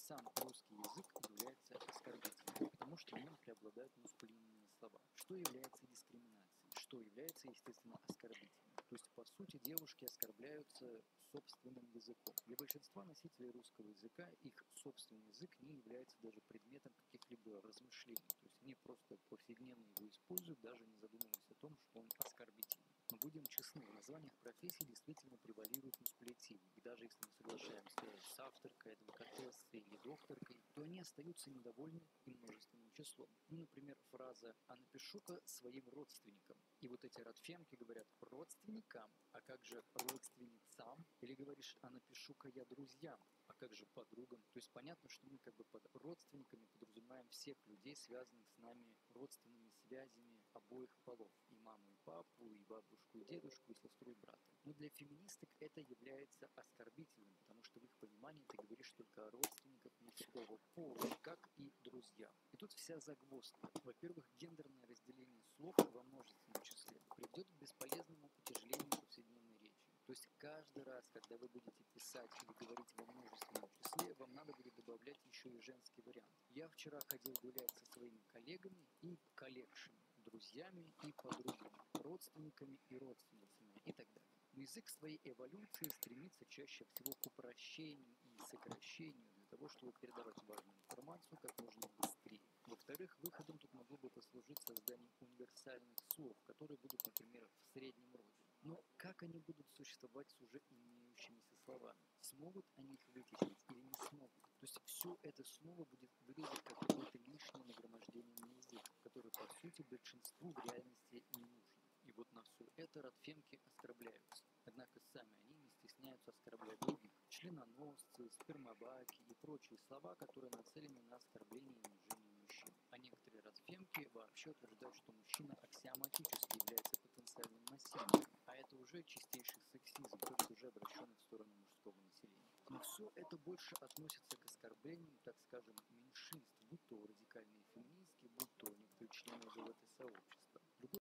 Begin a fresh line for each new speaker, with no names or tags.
сам русский язык является оскорбительным, потому что в нем преобладают мускулинные слова, что является дискриминацией, что является, естественно, оскорбительным. То есть, по сути, девушки оскорбляются собственным языком. Для большинства носителей русского языка их собственный язык не является даже предметом каких-либо размышлений. То есть они просто повседневно его используют, даже не задумываясь о том, что он оскорбительный. Но будем честны, в названиях профессий действительно превалирует мускулятив. И даже если мы соглашаемся с авторкой, адвокатессой или докторкой, то они остаются недовольны и множественным числом. Ну, например, фраза «а напишу-ка своим родственникам». И вот эти родфемки говорят «родственникам», а как же родственницам? Или говоришь «а напишу-ка я друзьям», а как же подругам? То есть понятно, что мы как бы под родственниками подразумеваем всех людей, связанных с нами родственными связями обоих полов. И маму, и папу, и бабушку, и дедушку, и сестру, и брата. Но для феминисток это является оскорбительным, потому что в их понимании ты говоришь только о родственниках мужского пола, как и друзья. И тут вся загвоздка. Во-первых, гендерное разделение слов во множественном числе приведет к бесполезному утяжелению повседневной речи. То есть каждый раз, когда вы будете писать или говорить во множественном числе, вам надо будет добавлять еще и женский вариант. Я вчера ходил гулять со своими коллегами и коллегшами, друзьями и подругами, родственниками и родственницами и так далее. Но язык своей эволюции стремится чаще всего к упрощению и сокращению для того, чтобы передавать важную информацию как можно быстрее. Во-вторых, выходом тут могло бы послужить создание универсальных слов, которые будут, например, в среднем роде. Но как они будут существовать с уже имеющимися словами? Смогут они их вытеснить или не смогут? То есть все это снова будет выглядеть как какое-то лишнее нагромождение на язык, который, по сути, большинству в реальности не нужен. И вот на все это родфемки оскорбляются. Однако сами они не стесняются оскорблять других. Членоносцы, спермобаки и прочие слова, которые нацелены на оскорбление и унижение мужчин. А некоторые родфемки вообще утверждают, что мужчина аксиоматически является потенциальным носителем. А это уже чистейший сексизм, только уже обращенный в сторону мужского населения. Но все это больше относится к оскорблениям, так скажем, меньшинств, будь то радикальные феминистки, будь то некоторые члены ЛГБТ-сообщества.